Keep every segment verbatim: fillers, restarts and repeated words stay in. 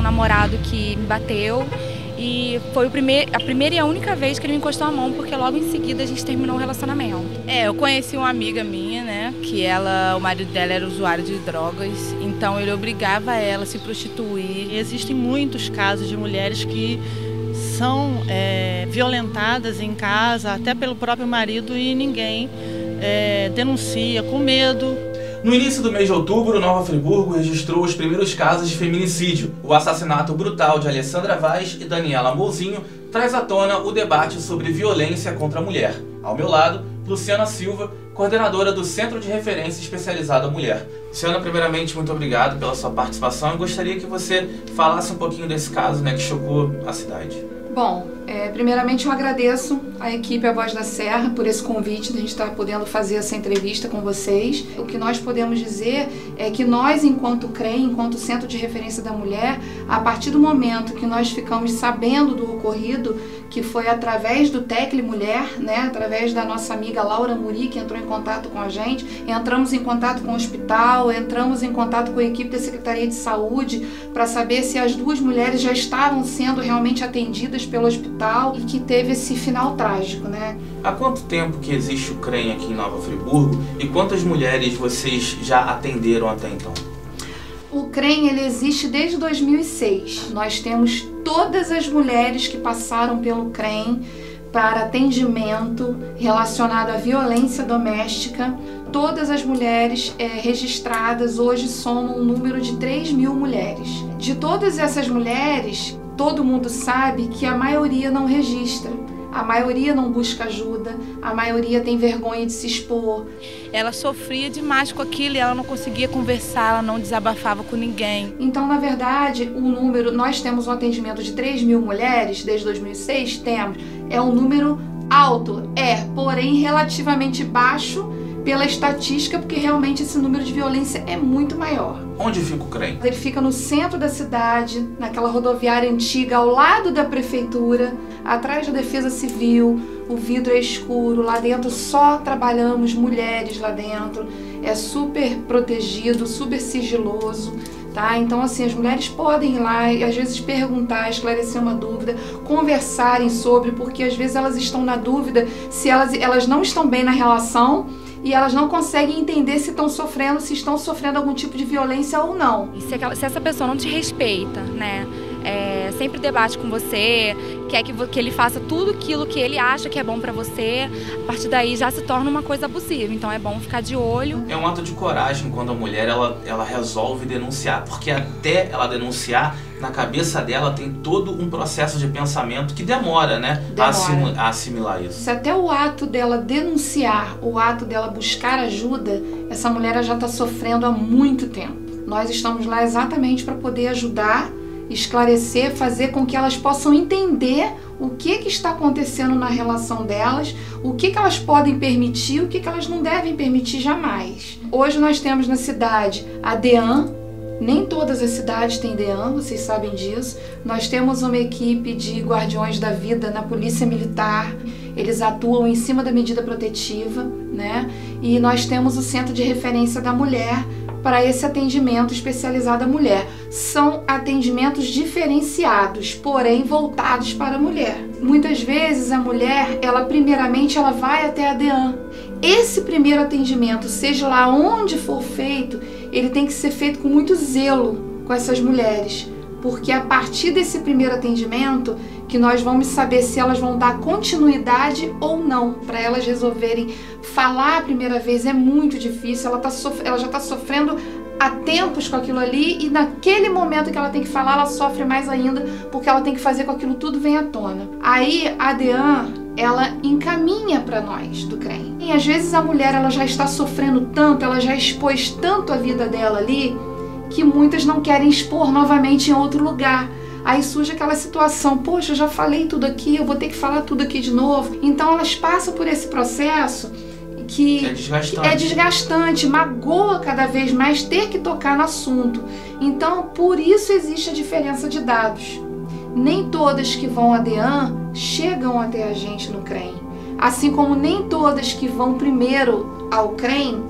namorado que me bateu. E foi o primeir, a primeira e a única vez que ele me encostou a mão, porque logo em seguida a gente terminou o relacionamento. É, eu conheci uma amiga minha, né, que ela, o marido dela era usuário de drogas, então ele obrigava ela a se prostituir. E existem muitos casos de mulheres que são é, violentadas em casa, até pelo próprio marido, e ninguém é, denuncia, com medo. No início do mês de outubro, Nova Friburgo registrou os primeiros casos de feminicídio. O assassinato brutal de Alessandra Vaz e Daniela Mouzinho traz à tona o debate sobre violência contra a mulher. Ao meu lado, Luciana Silva, coordenadora do Centro de Referência Especializado à Mulher. Luciana, primeiramente, muito obrigado pela sua participação e gostaria que você falasse um pouquinho desse caso, né, que chocou a cidade. Bom, é, primeiramente eu agradeço à equipe A Voz da Serra por esse convite de a gente estar podendo fazer essa entrevista com vocês. O que nós podemos dizer é que nós, enquanto C R E M, enquanto Centro de Referência da Mulher, a partir do momento que nós ficamos sabendo do ocorrido, que foi através do Tecle Mulher, né, através da nossa amiga Laura Muri, que entrou em contato com a gente, entramos em contato com o hospital, entramos em contato com a equipe da Secretaria de Saúde para saber se as duas mulheres já estavam sendo realmente atendidas pelo hospital e que teve esse final trágico, né? Há quanto tempo que existe o C R E M aqui em Nova Friburgo e quantas mulheres vocês já atenderam até então? O C R E M ele existe desde dois mil e seis. Nós temos todas as mulheres que passaram pelo C R E M para atendimento relacionado à violência doméstica. Todas as mulheres é, registradas hoje somam um número de três mil mulheres. De todas essas mulheres, todo mundo sabe que a maioria não registra. A maioria não busca ajuda, a maioria tem vergonha de se expor. Ela sofria demais com aquilo e ela não conseguia conversar, ela não desabafava com ninguém. Então, na verdade, o número, nós temos um atendimento de três mil mulheres, desde dois mil e seis, temos. É um número alto, é, porém relativamente baixo pela estatística, porque realmente esse número de violência é muito maior. Onde fica o C R E M? Ele fica no centro da cidade, naquela rodoviária antiga, ao lado da prefeitura, atrás da Defesa Civil. O vidro é escuro, lá dentro só trabalhamos mulheres lá dentro. É super protegido, super sigiloso, tá? Então, assim, as mulheres podem ir lá e às vezes perguntar, esclarecer uma dúvida, conversarem sobre, porque às vezes elas estão na dúvida se elas, elas não estão bem na relação e elas não conseguem entender se estão sofrendo, se estão sofrendo algum tipo de violência ou não. E se, aquela, se essa pessoa não te respeita, né, é, sempre debate com você, quer que, que ele faça tudo aquilo que ele acha que é bom pra você, a partir daí já se torna uma coisa abusiva. Então é bom ficar de olho. É um ato de coragem quando a mulher ela, ela resolve denunciar, porque até ela denunciar, na cabeça dela tem todo um processo de pensamento que demora, né, demora. A, assim, a assimilar isso. Se até o ato dela denunciar, o ato dela buscar ajuda, essa mulher já está sofrendo há muito tempo. Nós estamos lá exatamente para poder ajudar, esclarecer, fazer com que elas possam entender o que, que está acontecendo na relação delas, o que, que elas podem permitir, o que, que elas não devem permitir jamais. Hoje nós temos na cidade a DEAN. Nem todas as cidades têm DEAN, vocês sabem disso. Nós temos uma equipe de guardiões da vida na Polícia Militar. Eles atuam em cima da medida protetiva, né? E nós temos o Centro de Referência da Mulher para esse atendimento especializado à mulher. São atendimentos diferenciados, porém voltados para a mulher. Muitas vezes a mulher, ela primeiramente ela vai até a DEAN. Esse primeiro atendimento, seja lá onde for feito, ele tem que ser feito com muito zelo com essas mulheres, porque a partir desse primeiro atendimento que nós vamos saber se elas vão dar continuidade ou não, para elas resolverem falar a primeira vez é muito difícil, ela, tá sof- ela já está sofrendo há tempos com aquilo ali e naquele momento que ela tem que falar, ela sofre mais ainda, porque ela tem que fazer com que aquilo tudo venha à tona. Aí a DEAN, ela encaminha para nós do C R E M. E às vezes a mulher ela já está sofrendo tanto, ela já expôs tanto a vida dela ali, que muitas não querem expor novamente em outro lugar. Aí surge aquela situação, poxa, eu já falei tudo aqui, eu vou ter que falar tudo aqui de novo. Então elas passam por esse processo que é desgastante, é desgastante, magoa cada vez mais ter que tocar no assunto. Então, por isso existe a diferença de dados. Nem todas que vão à DEAN chegam até a gente no C R E M. Assim como nem todas que vão primeiro ao C R E M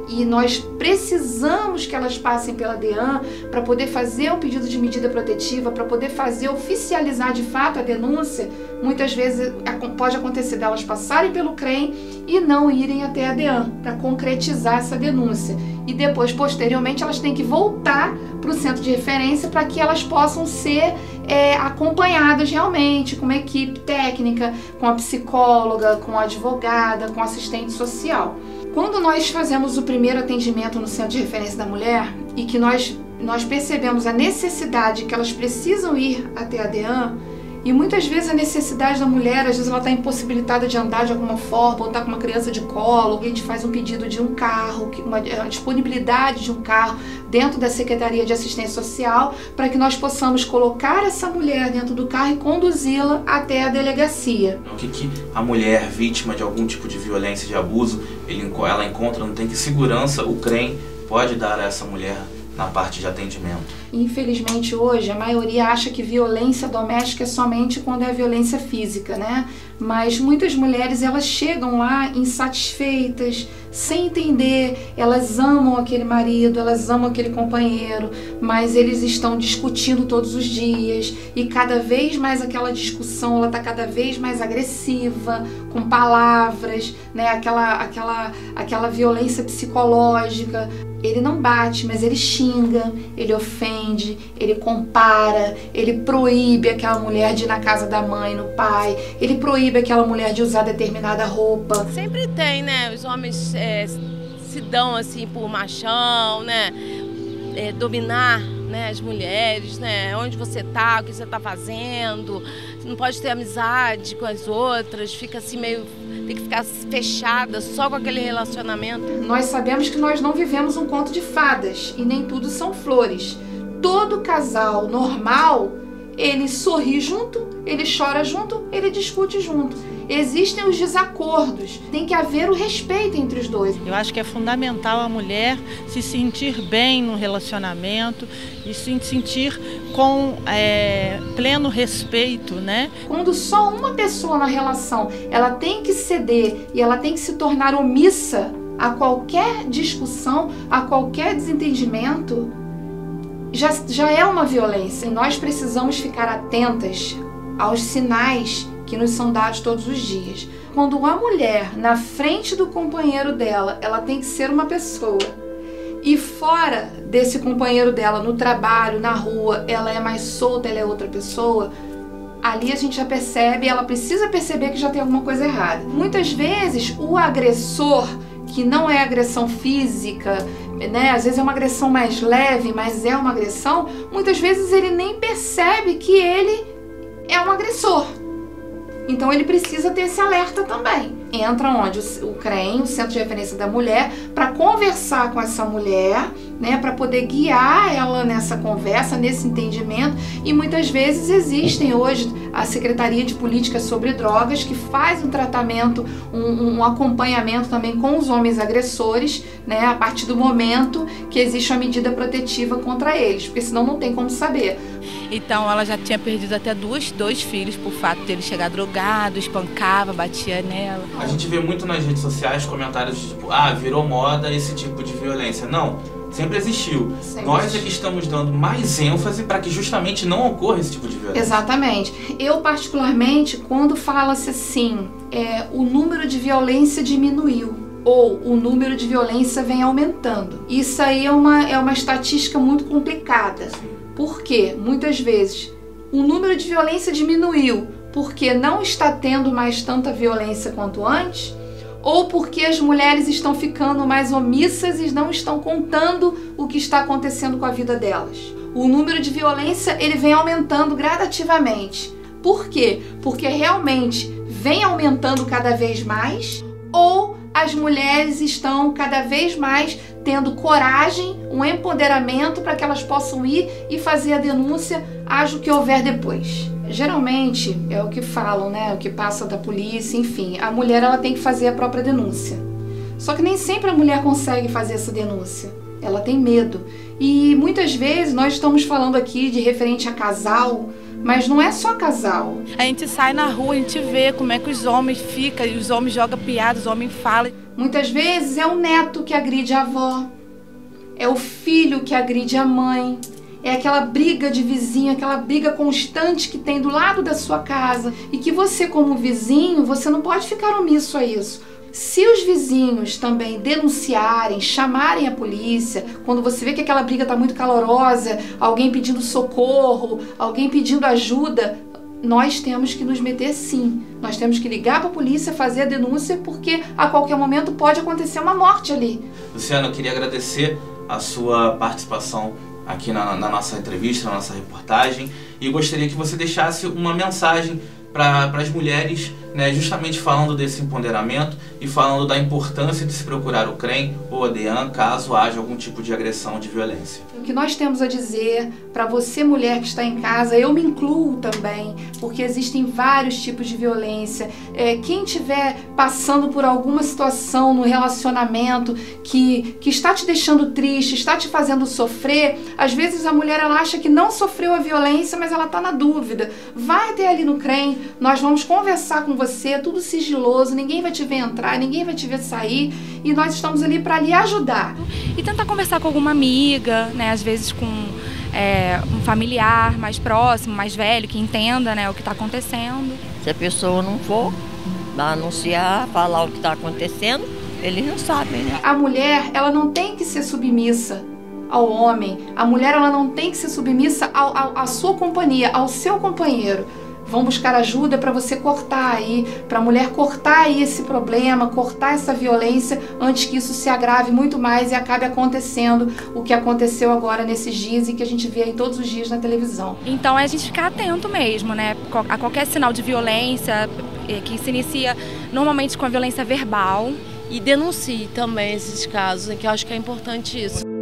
e nós precisamos que elas passem pela DEAN para poder fazer um pedido de medida protetiva, para poder fazer oficializar de fato a denúncia, muitas vezes pode acontecer delas passarem pelo CREM e não irem até a DEAN para concretizar essa denúncia. E depois, posteriormente, elas têm que voltar para o centro de referência para que elas possam ser é, acompanhadas realmente com uma equipe técnica, com a psicóloga, com a advogada, com a assistente social. Quando nós fazemos o primeiro atendimento no centro de referência da mulher e que nós, nós percebemos a necessidade que elas precisam ir até a DEAN, e muitas vezes a necessidade da mulher, às vezes ela está impossibilitada de andar de alguma forma, ou está com uma criança de colo, a gente faz um pedido de um carro, uma, a disponibilidade de um carro dentro da Secretaria de Assistência Social, para que nós possamos colocar essa mulher dentro do carro e conduzi-la até a delegacia. O que, que a mulher vítima de algum tipo de violência, de abuso, ele, ela encontra, não tem que segurança o CREM pode dar a essa mulher na parte de atendimento? Infelizmente hoje a maioria acha que violência doméstica é somente quando é violência física, né? Mas muitas mulheres elas chegam lá insatisfeitas, sem entender, elas amam aquele marido, elas amam aquele companheiro, mas eles estão discutindo todos os dias e cada vez mais aquela discussão ela está cada vez mais agressiva, com palavras, né? Aquela, aquela, aquela violência psicológica. Ele não bate, mas ele xinga, ele ofende, ele compara, ele proíbe aquela mulher de ir na casa da mãe, no pai, ele proíbe aquela mulher de usar determinada roupa. Sempre tem, né? Os homens é, se dão assim por machão, né? É, dominar, né, as mulheres, né? Onde você tá, o que você tá fazendo, você não pode ter amizade com as outras, fica assim meio... tem que ficar fechada só com aquele relacionamento. Nós sabemos que nós não vivemos um conto de fadas e nem tudo são flores. Todo casal normal, ele sorri junto, ele chora junto, ele discute junto. Existem os desacordos, tem que haver o respeito entre os dois. Eu acho que é fundamental a mulher se sentir bem no relacionamento e se sentir com é, pleno respeito, né? Quando só uma pessoa na relação, ela tem que ceder e ela tem que se tornar omissa a qualquer discussão, a qualquer desentendimento, já, já é uma violência. E nós precisamos ficar atentas aos sinais que nos são dados todos os dias. Quando uma mulher, na frente do companheiro dela, ela tem que ser uma pessoa, e fora desse companheiro dela, no trabalho, na rua, ela é mais solta, ela é outra pessoa, ali a gente já percebe, ela precisa perceber que já tem alguma coisa errada. Muitas vezes, o agressor, que não é agressão física, né, às vezes é uma agressão mais leve, mas é uma agressão, muitas vezes ele nem percebe que ele é um agressor. Então ele precisa ter esse alerta também. Entra onde? O CREM, o Centro de Referência da Mulher, para conversar com essa mulher, né, para poder guiar ela nessa conversa, nesse entendimento. E muitas vezes existem hoje a Secretaria de Políticas sobre Drogas, que faz um tratamento, um, um acompanhamento também com os homens agressores, né, a partir do momento que existe uma medida protetiva contra eles, porque senão não tem como saber. Então ela já tinha perdido até dois, dois filhos por fato de ele chegar drogado, espancava, batia nela. A gente vê muito nas redes sociais comentários tipo, ah, virou moda esse tipo de violência. Não, sempre existiu. Sempre Nós existiu. É que estamos dando mais ênfase para que justamente não ocorra esse tipo de violência. Exatamente. Eu particularmente, quando fala-se assim, é, o número de violência diminuiu, ou o número de violência vem aumentando. Isso aí é uma, é uma estatística muito complicada. Sim. Por quê? Muitas vezes o número de violência diminuiu porque não está tendo mais tanta violência quanto antes, ou porque as mulheres estão ficando mais omissas e não estão contando o que está acontecendo com a vida delas. O número de violência ele vem aumentando gradativamente. Por quê? Porque realmente vem aumentando cada vez mais, ou as mulheres estão cada vez mais tendo coragem, um empoderamento para que elas possam ir e fazer a denúncia, haja o que houver depois. Geralmente, é o que falam, né? O que passa da polícia, enfim, a mulher ela tem que fazer a própria denúncia. Só que nem sempre a mulher consegue fazer essa denúncia. Ela tem medo. E muitas vezes nós estamos falando aqui de referente a casal, Mas não é só casal. A gente sai na rua, a gente vê como é que os homens ficam, os homens jogam piada, os homens falam. Muitas vezes é o neto que agride a avó, é o filho que agride a mãe, é aquela briga de vizinho, aquela briga constante que tem do lado da sua casa e que você, como vizinho, você não pode ficar omisso a isso. Se os vizinhos também denunciarem, chamarem a polícia, quando você vê que aquela briga está muito calorosa, alguém pedindo socorro, alguém pedindo ajuda, nós temos que nos meter sim. Nós temos que ligar para a polícia, fazer a denúncia, porque a qualquer momento pode acontecer uma morte ali. Luciana, eu queria agradecer a sua participação aqui na, na nossa entrevista, na nossa reportagem, e gostaria que você deixasse uma mensagem para as mulheres, né, justamente falando desse empoderamento e falando da importância de se procurar o CREM ou a DEAN caso haja algum tipo de agressão ou de violência. O que nós temos a dizer para você, mulher que está em casa, eu me incluo também, porque existem vários tipos de violência. É, quem estiver passando por alguma situação no relacionamento que, que está te deixando triste, está te fazendo sofrer, às vezes a mulher ela acha que não sofreu a violência, mas ela está na dúvida. Vai até ali no CREM, nós vamos conversar com você, tudo sigiloso, ninguém vai te ver entrar, ninguém vai te ver sair, e nós estamos ali para lhe ajudar. E tentar conversar com alguma amiga, né, às vezes com é, um familiar mais próximo, mais velho, que entenda, né, o que está acontecendo. Se a pessoa não for anunciar, falar o que está acontecendo, eles não sabem, né? A mulher, ela não tem que ser submissa ao homem, a mulher ela não tem que ser submissa ao, ao, à sua companhia, ao seu companheiro. Vão buscar ajuda para você cortar aí, para a mulher cortar aí esse problema, cortar essa violência antes que isso se agrave muito mais e acabe acontecendo o que aconteceu agora nesses dias e que a gente vê aí todos os dias na televisão. Então é a gente ficar atento mesmo, né, a qualquer sinal de violência que se inicia normalmente com a violência verbal. E denuncie também esses casos, que eu acho que é importante isso.